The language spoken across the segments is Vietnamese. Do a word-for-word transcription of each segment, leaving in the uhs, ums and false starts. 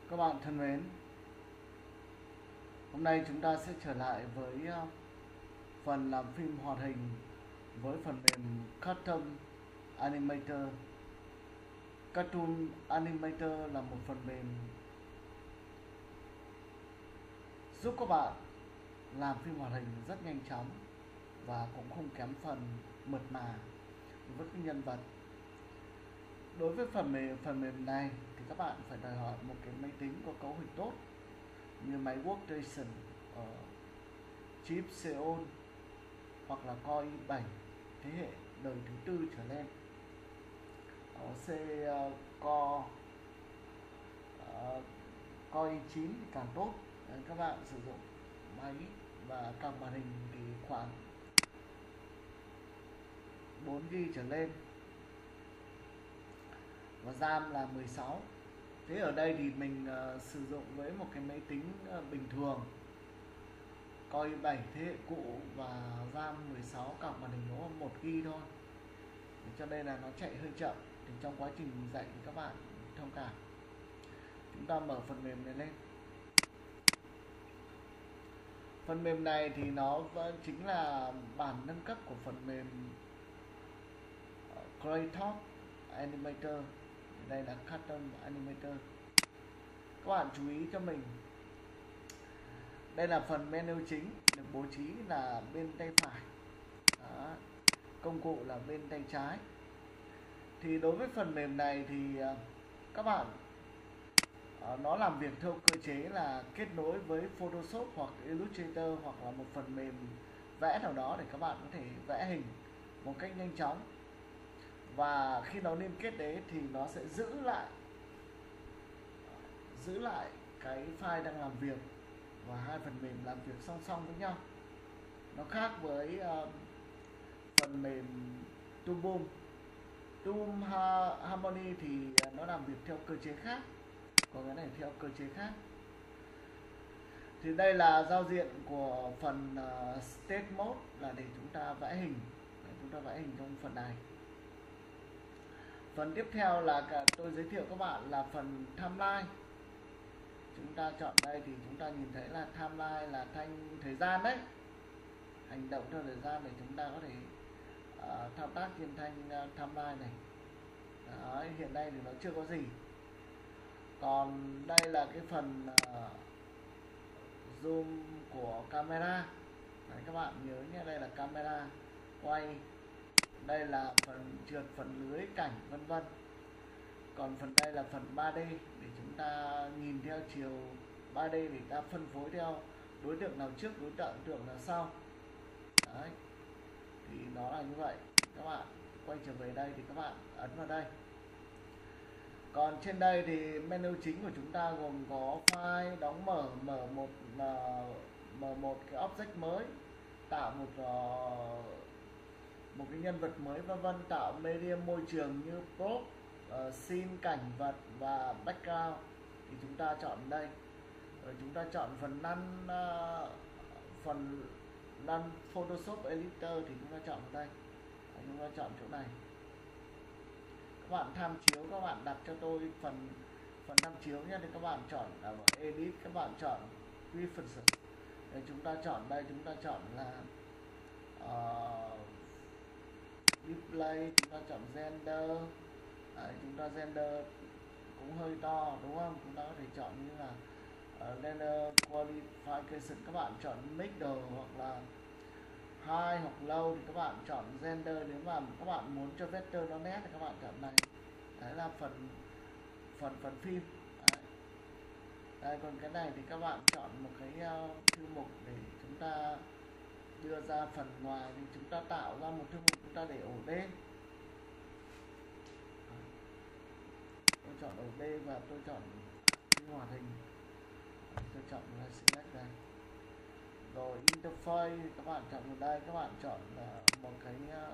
Các bạn thân mến, hôm nay chúng ta sẽ trở lại với ờ, phần làm phim hoạt hình với phần mềm Cartoon Animator. Cartoon Animator là một phần mềm giúp các bạn làm phim hoạt hình rất nhanh chóng và cũng không kém phần mượt mà với các nhân vật. Đối với phần mềm phần mềm này thì các bạn phải đòi hỏi một cái máy tính có cấu hình tốt như máy Workstation ở chip Xeon hoặc là Core i bảy thế hệ đời thứ tư trở lên. Ở C uh, Core uh, Core i chín thì càng tốt. Đấy, các bạn sử dụng máy và càng màn hình thì khoảng bốn gi ga bai trở lên và RAM là mười sáu. Thế ở đây thì mình uh, sử dụng với một cái máy tính uh, bình thường Core i bảy thế hệ cũ và RAM mười sáu, card màn hình nó một gi ga bai thôi, cho nên là nó chạy hơi chậm. Thì trong quá trình dạy thì các bạn thông cảm. Chúng ta mở phần mềm này lên. Phần mềm này thì nó chính là bản nâng cấp của phần mềm Cartoon Animator. Đây là Cartoon Animator. Các bạn chú ý cho mình, đây là phần menu chính được bố trí là bên tay phải. Đó. Công cụ là bên tay trái. Thì đối với phần mềm này thì các bạn nó làm việc theo cơ chế là kết nối với Photoshop hoặc Illustrator hoặc là một phần mềm vẽ nào đó để các bạn có thể vẽ hình một cách nhanh chóng. Và khi nó liên kết đấy thì nó sẽ giữ lại giữ lại cái file đang làm việc và hai phần mềm làm việc song song với nhau. Nó khác với uh, phần mềm Toon Boom. Toon Harmony thì nó làm việc theo cơ chế khác, còn cái này theo cơ chế khác. Thì đây là giao diện của phần uh, State Mode là để chúng ta vẽ hình. Để chúng ta vẽ hình trong phần này. Phần tiếp theo là cả tôi giới thiệu các bạn là phần Timeline. Chúng ta chọn đây thì chúng ta nhìn thấy là Timeline là thanh thời gian đấy, hành động theo thời gian để chúng ta có thể uh, thao tác trên thanh uh, Timeline này. Đấy, hiện nay thì nó chưa có gì. Còn đây là cái phần uh, zoom của camera. Đấy, các bạn nhớ nhé, đây là camera quay, đây là phần trượt, phần lưới cảnh vân vân. Còn phần đây là phần ba D để chúng ta nhìn theo chiều ba D để ta phân phối theo đối tượng nào trước, đối tượng tượng nào sau. Đấy, thì nó là như vậy. Các bạn quay trở về đây thì các bạn ấn vào đây. Còn trên đây thì menu chính của chúng ta gồm có file, đóng mở, mở một mở một cái object mới, tạo một uh, một cái nhân vật mới vân vân, tạo medium môi trường như prop, uh, scene cảnh vật và background thì chúng ta chọn đây. Rồi chúng ta chọn phần none uh, phần none Photoshop Editor thì chúng ta chọn vào đây. Rồi chúng ta chọn chỗ này. Các bạn tham chiếu, các bạn đặt cho tôi phần phần tham chiếu nhé. Thì các bạn chọn ở edit, các bạn chọn preference. Để chúng ta chọn đây, chúng ta chọn là uh, display, chúng ta chọn gender. Đấy, chúng ta gender cũng hơi to đúng không? Chúng ta có thể chọn như là uh, render qualification, các bạn chọn middle hoặc là high hoặc low thì các bạn chọn gender. Nếu mà các bạn muốn cho vector nó nét thì các bạn chọn này. Đấy là phần phần phần phim. Đấy. Đây, còn cái này thì các bạn chọn một cái uh, thư mục để chúng ta đưa ra phần ngoài, thì chúng ta tạo ra một thư mục, chúng ta để ổ D. Tôi chọn ổ D và tôi chọn phim hoạt hình. Tôi chọn là select đây. Rồi interface các bạn chọn vào đây, các bạn chọn uh, một cái uh,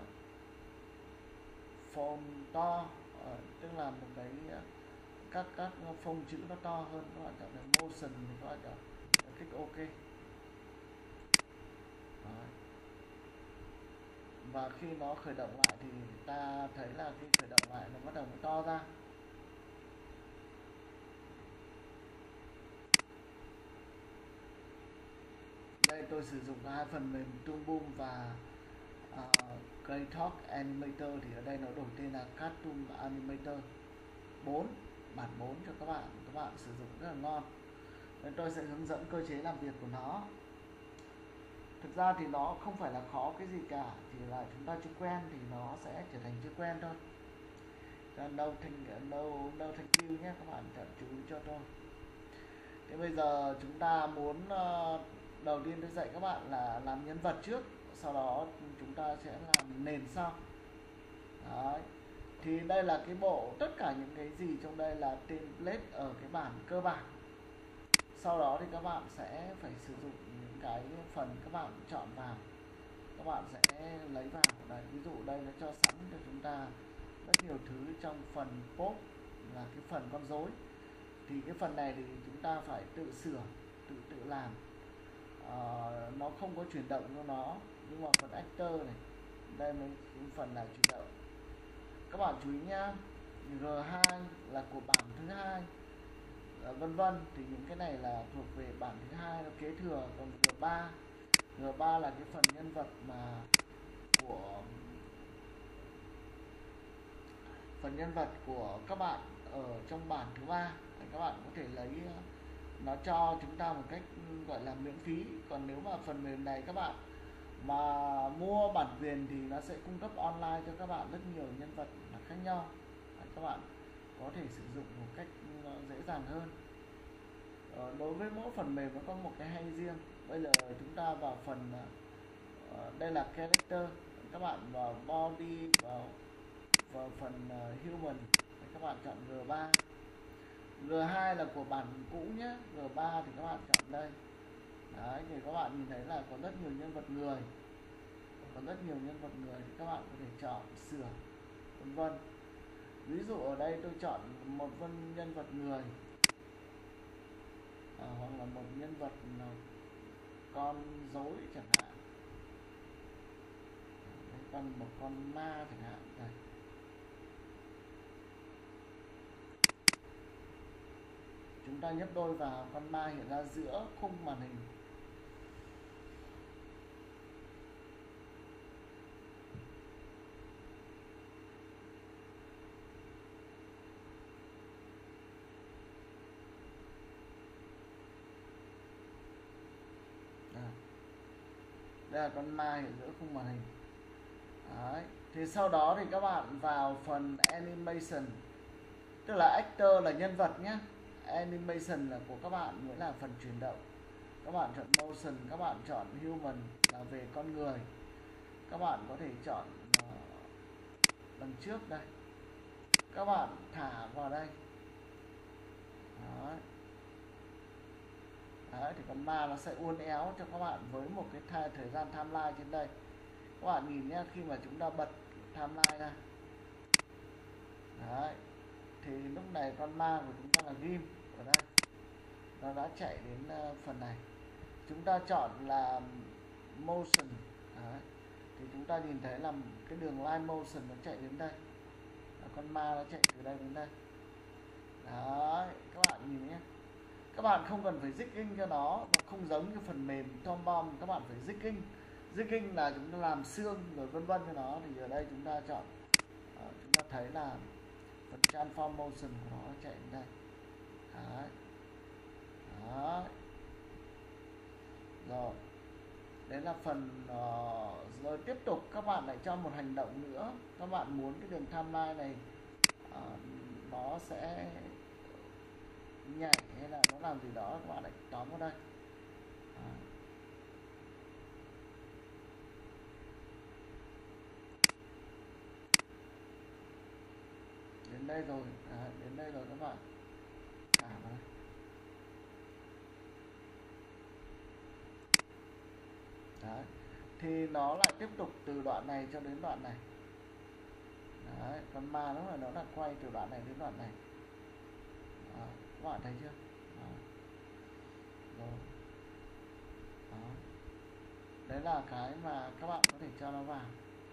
font to, uh, tức là một cái uh, các các phông chữ nó to hơn, các bạn chọn là motion thì các bạn chọn kích OK. Đấy. Và khi nó khởi động lại thì ta thấy là khi khởi động lại nó bắt đầu nó to ra. đây tôi sử dụng hai phần mềm Toon Boom và uh, Kraytalk Animator, thì ở đây nó đổi tên là Cartoon Animator bốn, bản bốn cho các bạn, các bạn sử dụng rất là ngon. Nên tôi sẽ hướng dẫn cơ chế làm việc của nó. Thực ra thì nó không phải là khó cái gì cả, chỉ là chúng ta chưa quen thì nó sẽ trở thành chưa quen thôi. Đâu thành đâu đâu thành you nhé, các bạn chú ý cho tôi. Thế bây giờ chúng ta muốn uh, đầu tiên tôi dạy các bạn là làm nhân vật trước, sau đó chúng ta sẽ làm nền sau. Đấy. Thì đây là cái bộ, tất cả những cái gì trong đây là template ở cái bản cơ bản. Sau đó thì các bạn sẽ phải sử dụng những cái phần các bạn chọn vào, các bạn sẽ lấy vào đây. Ví dụ đây nó cho sẵn cho chúng ta rất nhiều thứ trong phần pop là cái phần con rối, thì cái phần này thì chúng ta phải tự sửa, tự tự làm. À, nó không có chuyển động cho nó, nhưng mà phần actor này, đây mới cái phần là chuyển động. Các bạn chú ý nhá, G hai là của bản thứ hai, à, vân vân, thì những cái này là thuộc về bản thứ hai, nó kế thừa. Còn G ba, G ba là cái phần nhân vật mà của phần nhân vật của các bạn ở trong bản thứ ba, các bạn có thể lấy, nó cho chúng ta một cách gọi là miễn phí. Còn nếu mà phần mềm này các bạn mà mua bản quyền thì nó sẽ cung cấp online cho các bạn rất nhiều nhân vật khác nhau, các bạn có thể sử dụng một cách dễ dàng hơn. Đối với mỗi phần mềm nó có một cái hay riêng. Bây giờ chúng ta vào phần, đây là character, các bạn vào body, vào vào phần human, các bạn chọn G ba. G hai là của bản cũ nhé, G ba thì các bạn chọn đây. Đấy, thì các bạn nhìn thấy là có rất nhiều nhân vật người, có rất nhiều nhân vật người thì các bạn có thể chọn sửa, vân vân. Ví dụ ở đây tôi chọn một vân nhân vật người, à, hoặc là một nhân vật con rối chẳng hạn, đấy, còn một con ma chẳng hạn đây. Chúng ta nhấp đôi vào, con ma hiện ra giữa khung màn hình. Đây là con ma hiện giữa khung màn hình. Đấy. Thì sau đó thì các bạn vào phần animation, tức là actor là nhân vật nhé, animation là của các bạn, nghĩa là phần chuyển động. Các bạn chọn motion, các bạn chọn human là về con người. Các bạn có thể chọn uh, đằng trước đây, các bạn thả vào đây. Đấy. Đấy, thì con ma nó sẽ uốn éo cho các bạn với một cái thay, thời gian timeline trên đây. Các bạn nhìn nhé, khi mà chúng ta bật timeline ra, đấy, thì lúc này con ma của chúng ta là ghim ở đây, nó đã chạy đến uh, phần này. Chúng ta chọn là motion, đấy, thì chúng ta nhìn thấy là cái đường line motion nó chạy đến đây, con ma nó chạy từ đây đến đây. Đấy, các bạn nhìn nhé, các bạn không cần phải jigging cho nó, nó không giống như phần mềm Tom Bomb, các bạn phải jigging. Jigging là chúng ta làm xương rồi vân vân cho nó. Thì ở đây chúng ta chọn, uh, chúng ta thấy là phần transform motion của nó chạy đến đây. Đấy. Đấy. Rồi, đấy là phần uh, rồi tiếp tục các bạn lại cho một hành động nữa. Các bạn muốn cái đường timeline này uh, nó sẽ nhảy hay là nó làm gì đó, các bạn lại tóm vào đây. À. Đến đây rồi, à, đến đây rồi các bạn thả vào đây. Đấy. Thì nó lại tiếp tục từ đoạn này cho đến đoạn này. Đấy, con ma nó là nó là quay từ đoạn này đến đoạn này. À, các bạn thấy chưa? Đó. Rồi. Đó. Đấy là cái mà các bạn có thể cho nó vào.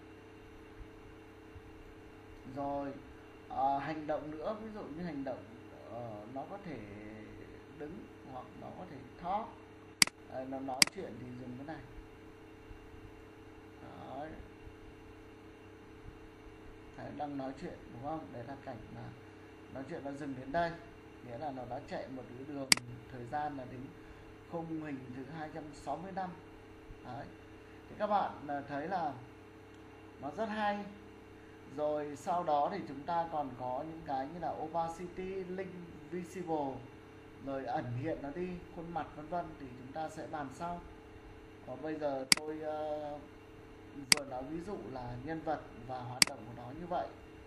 Rồi à, hành động nữa, ví dụ như hành động uh, nó có thể đứng hoặc nó có thể talk, Đấy, nó nói chuyện thì dùng cái này. Đấy. Đấy, đang nói chuyện đúng không? Đấy là cảnh mà nói chuyện nó dừng đến đây, nghĩa là nó đã chạy một cái đường thời gian là đến khung hình thứ hai trăm sáu mươi lăm. Đấy. Thì các bạn thấy là nó rất hay. Rồi sau đó thì chúng ta còn có những cái như là opacity, link visible, rồi ẩn hiện nó đi, khuôn mặt vân vân thì chúng ta sẽ bàn sau. Còn bây giờ tôi uh, vừa nói ví dụ là nhân vật và hoạt động của nó như vậy.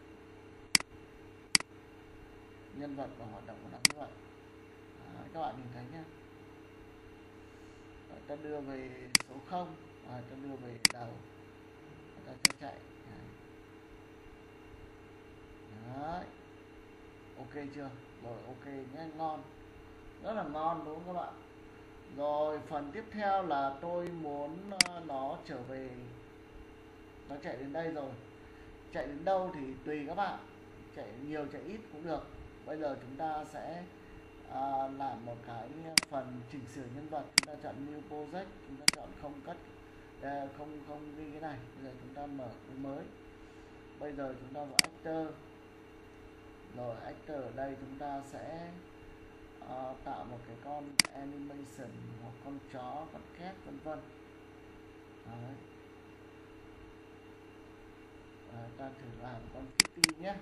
Nhân vật và hoạt động của nó như vậy. Đấy, các bạn nhìn thấy nhé. Đấy, ta đưa về số không, à, ta đưa về đầu, ta sẽ chạy. Đấy. Ok chưa? Rồi ok nhé, ngon. Rất là ngon đúng không các bạn? Rồi phần tiếp theo là tôi muốn nó trở về, nó chạy đến đây rồi. Chạy đến đâu thì tùy các bạn, chạy nhiều chạy ít cũng được. Bây giờ chúng ta sẽ à, làm một cái phần chỉnh sửa nhân vật. Chúng ta chọn new project, chúng ta chọn không cất, à, không không ghi cái này. Bây giờ chúng ta mở cái mới. Bây giờ chúng ta vào actor. Rồi actor ở đây chúng ta sẽ uh, tạo một cái con animation hoặc con chó, con cat vân vân. Đấy. Đấy, ta thử làm con Kitty nhé.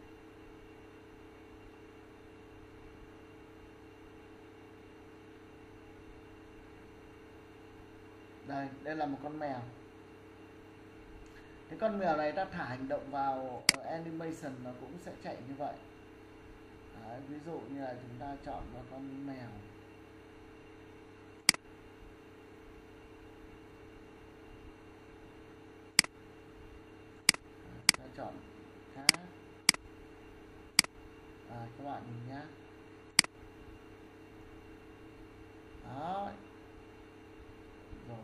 Đây, đây là một con mèo. Cái con mèo này ta thả hành động vào animation nó cũng sẽ chạy như vậy. Đấy, ví dụ như là chúng ta chọn vào con mèo. Đấy, ta chọn cat. À, các bạn nhìn nhá. Đó. Rồi.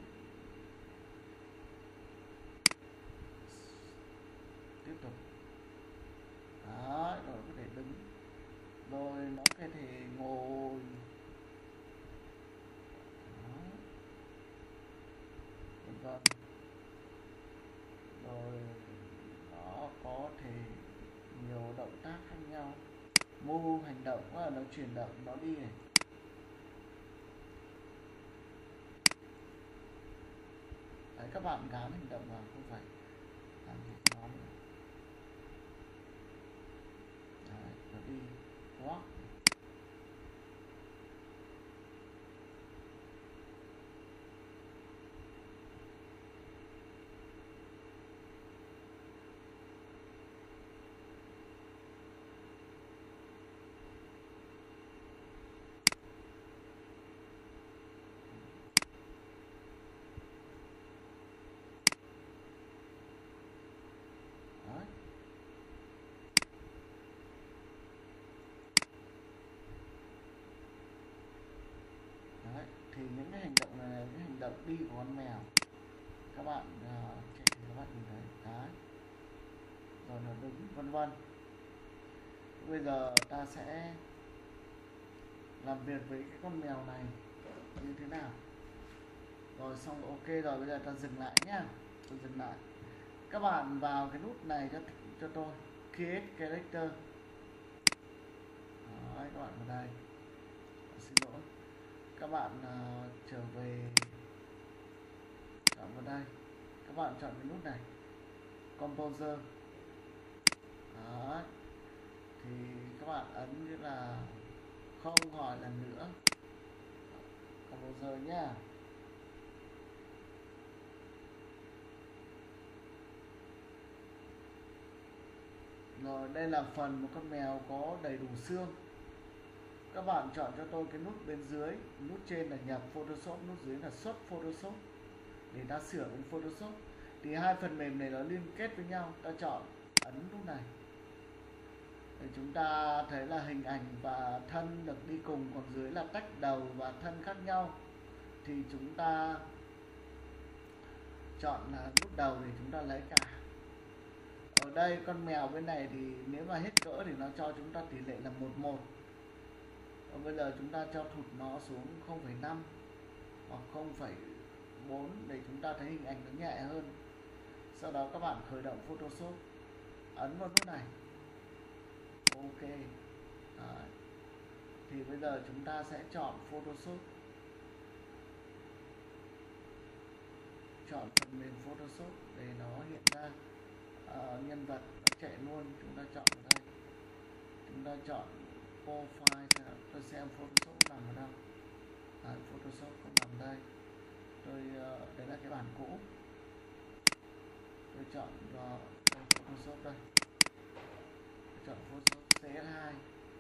Tiếp tục. Đó, rồi có thể đứng. Rồi nó có thể ngồi. Đó. Vân vân. Rồi nó có thể nhiều động tác khác nhau. Move hành động, là nó chuyển động, nó đi này. Đấy, các bạn gán hành động vào, không phải làm gì nó nữa. Đấy, nó đi walk. Đấy. Đấy, thì những cái hành động này là cái hành động đi của con mèo. Các bạn uh, chạy thì các bạn nhìn thấy. Đấy. Rồi nó đứng vân vân. Bây giờ ta sẽ làm việc với cái con mèo này như thế nào. Rồi xong ok rồi, bây giờ ta dừng lại nhá. Tôi dừng lại. Các bạn vào cái nút này cho cho tôi, create character. Đấy, các bạn vào đây. Xin lỗi. Các bạn uh, trở về, chọn vào đây. Các bạn chọn cái nút này, composer. Đấy. Thì các bạn ấn như là không hỏi lần nữa, composer nhá. Rồi đây là phần một con mèo có đầy đủ xương. Các bạn chọn cho tôi cái nút bên dưới, nút trên là nhập Photoshop, nút dưới là xuất Photoshop để ta sửa bên Photoshop. Thì hai phần mềm này nó liên kết với nhau, ta chọn ấn nút này. Để chúng ta thấy là hình ảnh và thân được đi cùng, còn dưới là tách đầu và thân khác nhau. Thì chúng ta chọn là nút đầu để chúng ta lấy cả. Ở đây con mèo bên này thì nếu mà hết cỡ thì nó cho chúng ta tỷ lệ là một một. Và bây giờ chúng ta cho thụt nó xuống không phẩy năm. hoặc không phẩy bốn để chúng ta thấy hình ảnh nó nhẹ hơn. Sau đó các bạn khởi động Photoshop, ấn vào nút này, ok. Đấy. Thì bây giờ chúng ta sẽ chọn Photoshop, chọn phần mềm Photoshop để nó hiện ra uh, nhân vật nó chạy luôn. Chúng ta chọn ở đây, chúng ta chọn profile, tôi xem Photoshop nằm ở đâu. Đấy, Photoshop không nằm đây. Tôi uh, đấy là cái bản cũ, tôi chọn vào Photoshop đây, tôi chọn Photoshop xê ét hai.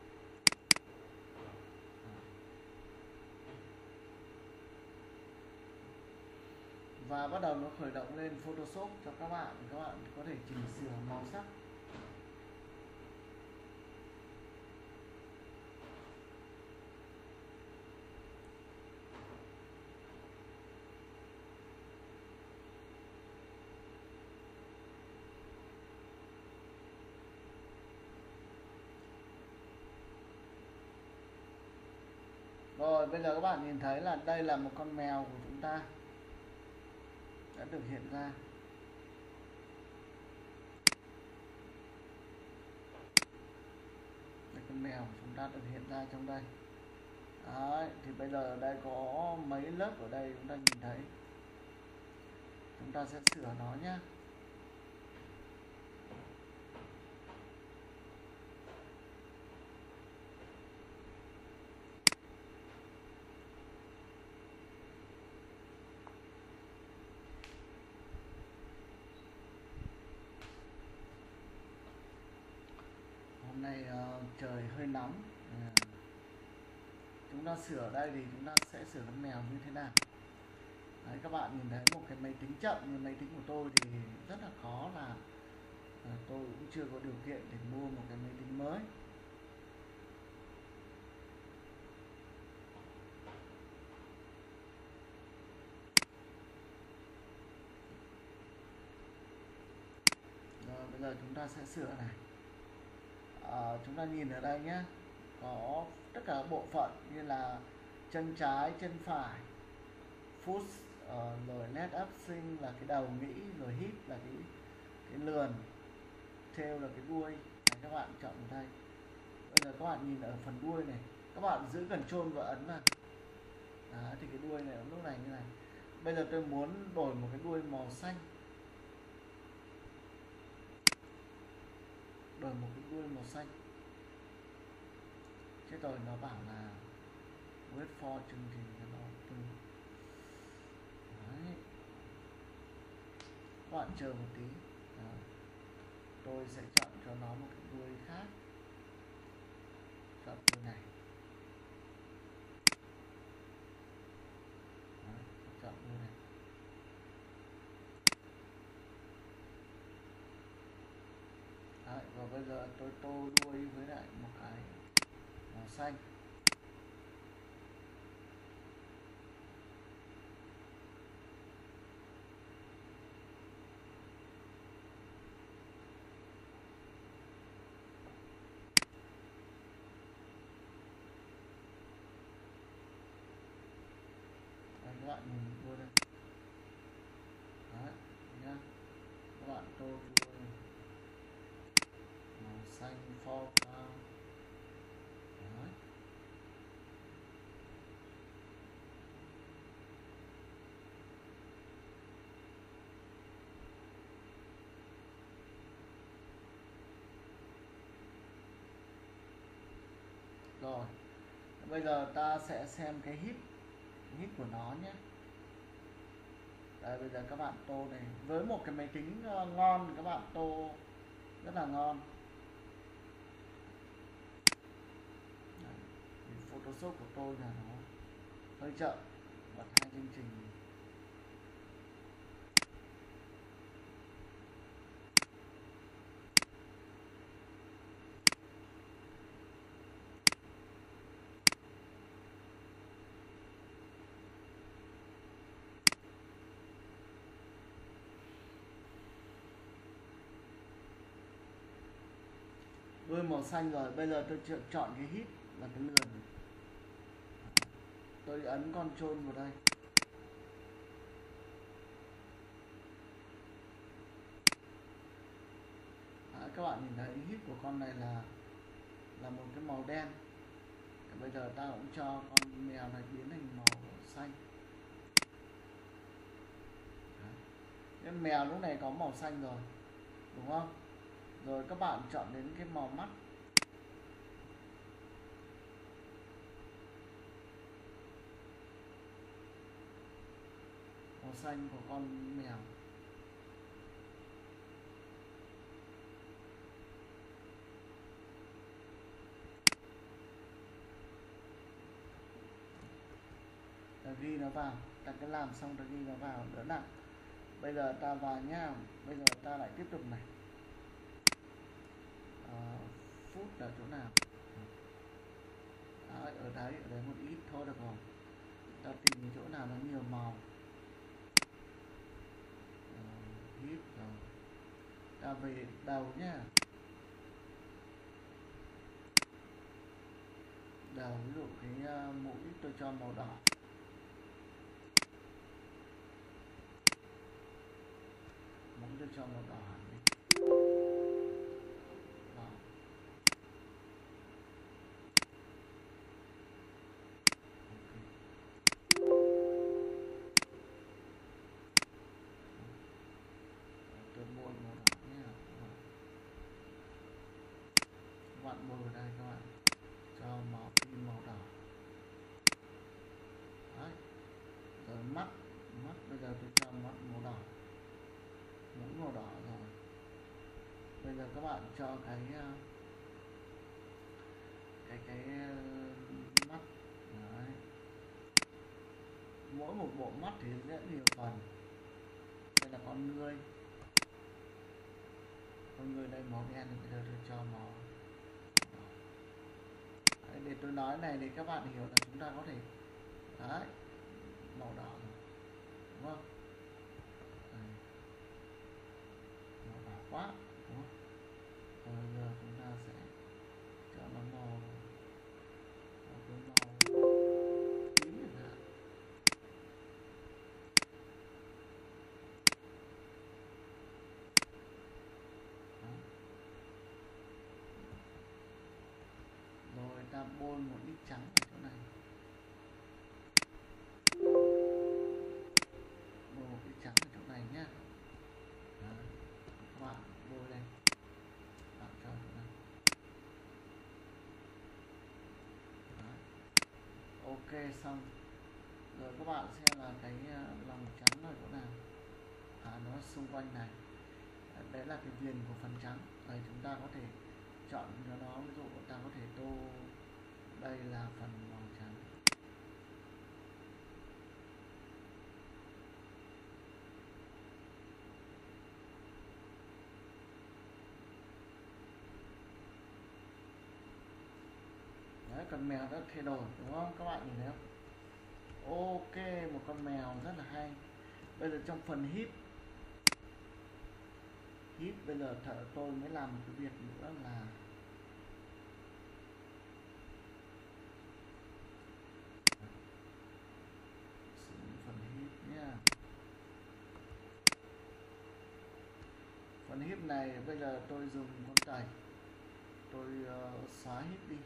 Và bắt đầu nó khởi động lên Photoshop cho các bạn. Các bạn có thể chỉnh sửa màu sắc. Rồi bây giờ các bạn nhìn thấy là đây là một con mèo của chúng ta đã được hiện ra. Đây, con mèo của chúng ta được hiện ra trong đây. Đấy, thì bây giờ ở đây có mấy lớp ở đây chúng ta nhìn thấy. Chúng ta sẽ sửa nó nhé. Hôm nay uh, trời hơi nóng. À, chúng ta sửa ở đây thì chúng ta sẽ sửa con mèo như thế nào. Đấy, các bạn nhìn thấy một cái máy tính chậm như máy tính của tôi thì rất là khó, là à, tôi cũng chưa có điều kiện để mua một cái máy tính mới. Rồi bây giờ chúng ta sẽ sửa này. À, chúng ta nhìn ở đây nhé, có tất cả các bộ phận như là chân trái, chân phải, foot, uh, rồi led up swing là cái đầu nghĩ, rồi hip là cái cái lườn, tail là cái đuôi. Đấy, các bạn chọn ở đây. Bây giờ các bạn nhìn ở phần đuôi này, các bạn giữ Ctrl và ấn vào. Đó, thì cái đuôi này lúc này như này. Bây giờ tôi muốn đổi một cái đuôi màu xanh, đổi một cái đuôi màu xanh. Thế rồi nó bảo là wait for chương trình cho nó từ. Đấy, các bạn chờ một tí. Đó, tôi sẽ chọn cho nó một cái đuôi khác, chọn đuôi này. Đó, chọn đuôi này. Đấy, và bây giờ tôi tô đuôi với lại một cái màu xanh. Đấy, các bạn nhìn đuôi đây. Đấy nhá, các bạn tô đuôi màu xanh foreground. Đấy. Rồi bây giờ ta sẽ xem cái hip hip của nó nhé. Đây, bây giờ các bạn tô này với một cái máy tính ngon thì các bạn tô rất là ngon. Đấy, Photoshop của tôi là nó hơi chậm, bật hai chương trình. Đuôi màu xanh rồi, bây giờ tôi chọn cái hip là cái lườn. Tôi ấn Ctrl vào đây, các bạn nhìn thấy hip của con này là là một cái màu đen. Thì bây giờ ta cũng cho con mèo này biến thành màu xanh. Cái mèo lúc này có màu xanh rồi, đúng không? Rồi các bạn chọn đến cái màu mắt. Màu xanh của con mèo. Ta ghi nó vào, ta cứ làm xong ta ghi nó vào đỡ nặng. Bây giờ ta vào nha, bây giờ ta lại tiếp tục này. À, phút là chỗ nào? À, ở đấy, ở đấy một ít thôi được rồi. Ta tìm chỗ nào nó nhiều màu. À, hít rồi. Ta về đầu nhá. Đầu ví dụ cái uh, mũi tôi cho màu đỏ. Mũi tôi cho màu đỏ hẳn đi. Đó. Tôi bôi màu đỏ nhé. Các bạn bôi vào đây các bạn cho màu tim màu đỏ. Đấy. Rồi mắt, mắt bây giờ tôi cho mắt màu đỏ, mũi màu đỏ rồi. Bây giờ các bạn cho cái cái cái mắt. Đấy. Mỗi một bộ mắt thì rất nhiều phần. Đây là con người, con người đây màu đen thì bây giờ tôi cho màu đỏ. Đấy, để tôi nói này để các bạn hiểu là chúng ta có thể đấy màu đỏ rồi, đúng không? Đây. Màu đỏ quá, đúng không? Rồi bây giờ chúng ta sẽ cho nó màu màu cái màu tím chẳng hạn. Rồi ta bôi một ít trắng ở chỗ này, bôi một ít trắng ở chỗ này nhé. Các bạn bôi đây, bạn cho chỗ này. Đấy. Ok xong rồi các bạn xem là cái lòng trắng ở chỗ nào. À, nó xung quanh này. Đấy là cái viền của phần trắng. Rồi chúng ta có thể chọn cho nó, ví dụ ta có thể tô đây là phần màu trắng. Đấy, con mèo đã thay đổi đúng không? Các bạn nhìn thấy không? Ok, một con mèo rất là hay. Bây giờ trong phần hít hít bây giờ thợ tôi mới làm một cái việc nữa là phần hít nhá. Phần hít này bây giờ tôi dùng con tẩy, tôi uh, xóa hít đi.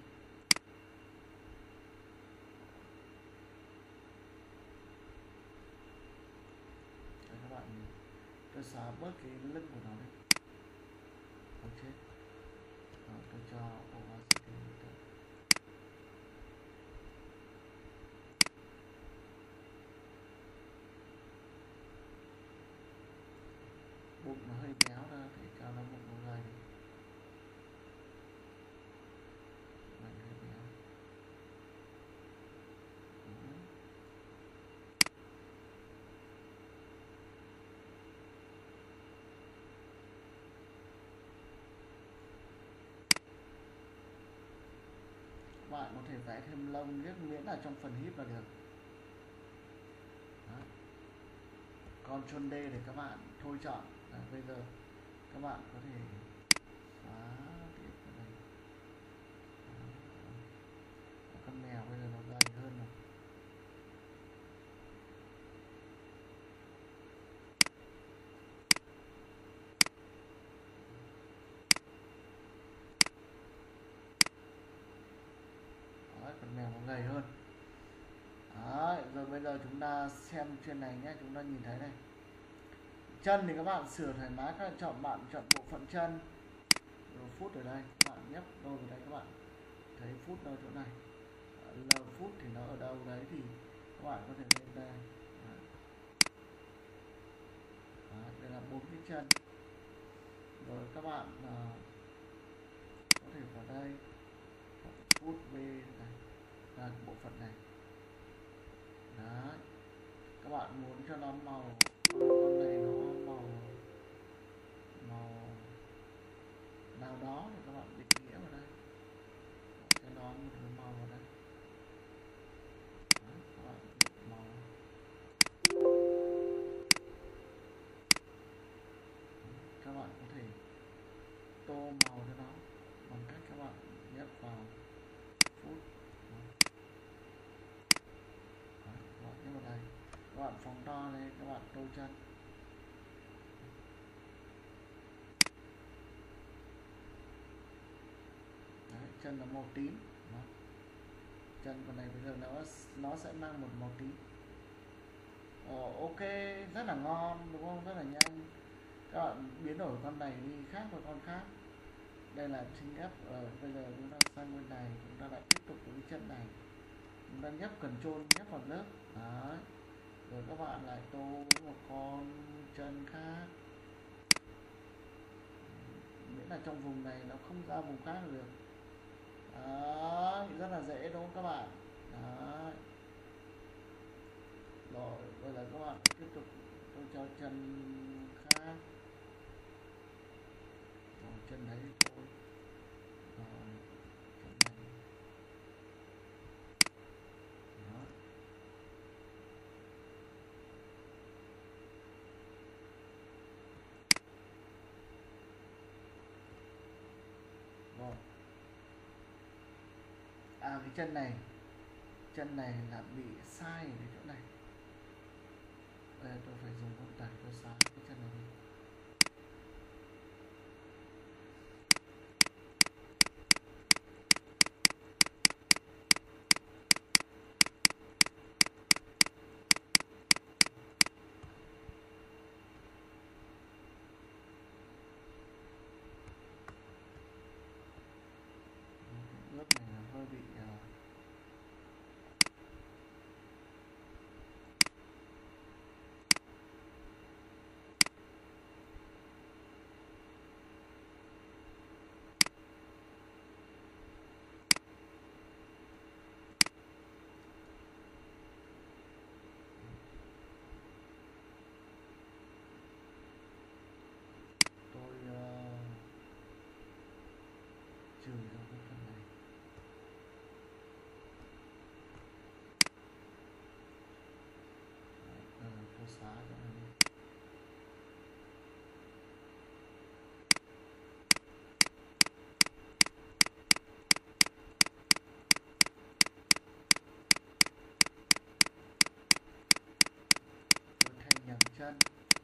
Đấy, các bạn nhìn, tôi xóa bớt cái lưng của nó đi. Không chết. Rồi, tôi cho opacity tới. Bụng nó hơi béo ra thì cho nó bụng nó gầy. Mình hơi béo. Ừ. Các bạn có thể vẽ thêm lông rất miễn là trong phần hít là được. Đó. Ctrl D để các bạn thôi chọn. Đấy, bây giờ các bạn có thể xóa tiếp vào đây. Đó. Con mèo bây giờ nó gầy hơn rồi. con mèo nó gầy hơn. Đấy, rồi bây giờ chúng ta xem trên này nhé, chúng ta nhìn thấy này, chân thì các bạn sửa thoải mái, các bạn chọn bạn chọn bộ phận chân, rồi foot ở đây, các bạn nhấp đâu vào đây, các bạn thấy foot đâu chỗ này, L foot thì nó ở đâu đấy thì các bạn có thể lên đây. Đấy. Đấy, đây là bốn cái chân, rồi các bạn uh, có thể vào đây foot B này là bộ phận này. Đấy, các bạn muốn cho nó màu con này nó màu màu nào đó thì các bạn định nghĩa vào đây, cho nó một cái màu vào đây. Đấy, các bạn định màu, các bạn có thể tô màu cho nó bằng cách các bạn nhấp vào phút. Đấy, các bạn nhấp vào đây, các bạn phóng to lên, các bạn tô chân. Đấy, chân là màu tím. Đó. Chân con này bây giờ nó nó sẽ mang một màu tím. Ồ, ok, rất là ngon đúng không, rất là nhanh. Các bạn biến đổi con này đi khác với con khác. Đây là chính ép, ờ, bây giờ chúng ta sang bên này, chúng ta lại tiếp tục với chân này, chúng ta nhấp Ctrl nhấp vào lớp. Đấy, rồi các bạn lại tô một con chân khác, miễn là trong vùng này nó không ra vùng khác được. Đó, rất là dễ đúng không các bạn. Đó. Rồi bây giờ các bạn tiếp tục tôi cho chân khác, rồi chân đấy thôi, rồi chân này. Đó. Rồi à, cái chân này chân này là bị sai ở cái chỗ này. Bây giờ tôi phải dùng con tẩy tôi xóa cái chân này đi. Bước này là hơi bị uh, tôi uh, trừ ra cái phần này. Đấy, uh, tôi xóa cho nó đi. Tôi thay nhầm chân.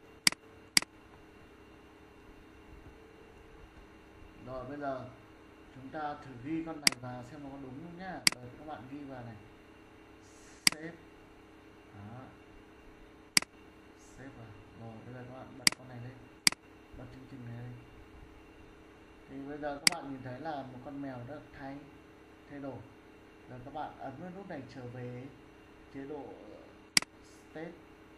Rồi bây giờ chúng ta thử ghi con này vào xem nó có đúng không nhá. Rồi các bạn ghi vào này, save. Đó, save vào. Rồi bây giờ các bạn bật con này lên, bật chương trình này lên. Thì bây giờ các bạn nhìn thấy là một con mèo đã thay thay đổi. Rồi các bạn ấn vào nút này trở về chế độ state.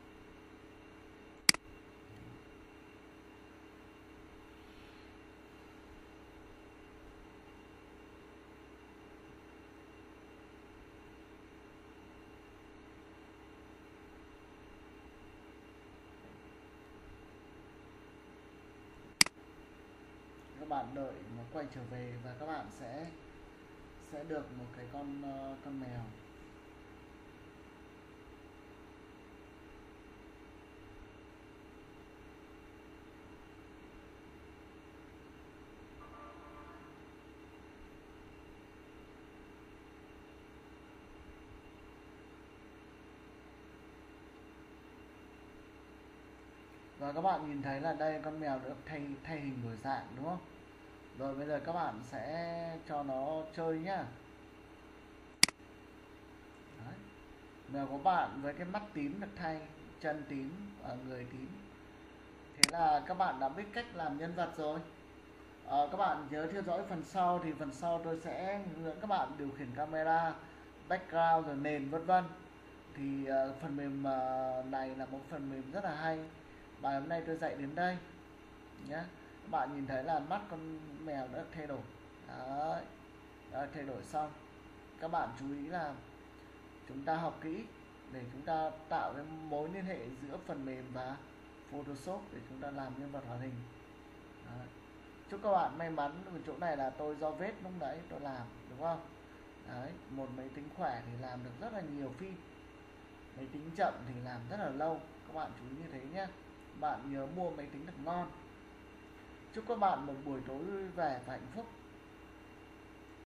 Các bạn đợi nó quay trở về và các bạn sẽ sẽ được một cái con uh, con mèo. Và các bạn nhìn thấy là đây con mèo được thay thay hình đổi dạng đúng không? Rồi bây giờ các bạn sẽ cho nó chơi nhá. mèo của bạn với cái mắt tím được thay, chân tím và người tím. Thế là các bạn đã biết cách làm nhân vật rồi. Ờ, các bạn nhớ theo dõi phần sau, thì phần sau tôi sẽ hướng dẫn các bạn điều khiển camera, background rồi nền vân vân. Thì uh, phần mềm uh, này là một phần mềm rất là hay. Bài hôm nay tôi dạy đến đây nhé. Các bạn nhìn thấy là mắt con mèo đã thay đổi. Đấy, đã thay đổi xong. Các bạn chú ý là chúng ta học kỹ để chúng ta tạo cái mối liên hệ giữa phần mềm và Photoshop để chúng ta làm nhân vật hoạt hình. Đấy. Chúc các bạn may mắn. Ở chỗ này là tôi do vết lúc đấy tôi làm, đúng không? Đấy, một máy tính khỏe thì làm được rất là nhiều phim, máy tính chậm thì làm rất là lâu. Các bạn chú ý như thế nhé. Bạn nhớ mua máy tính thật ngon. Chúc các bạn một buổi tối vui vẻ và hạnh phúc.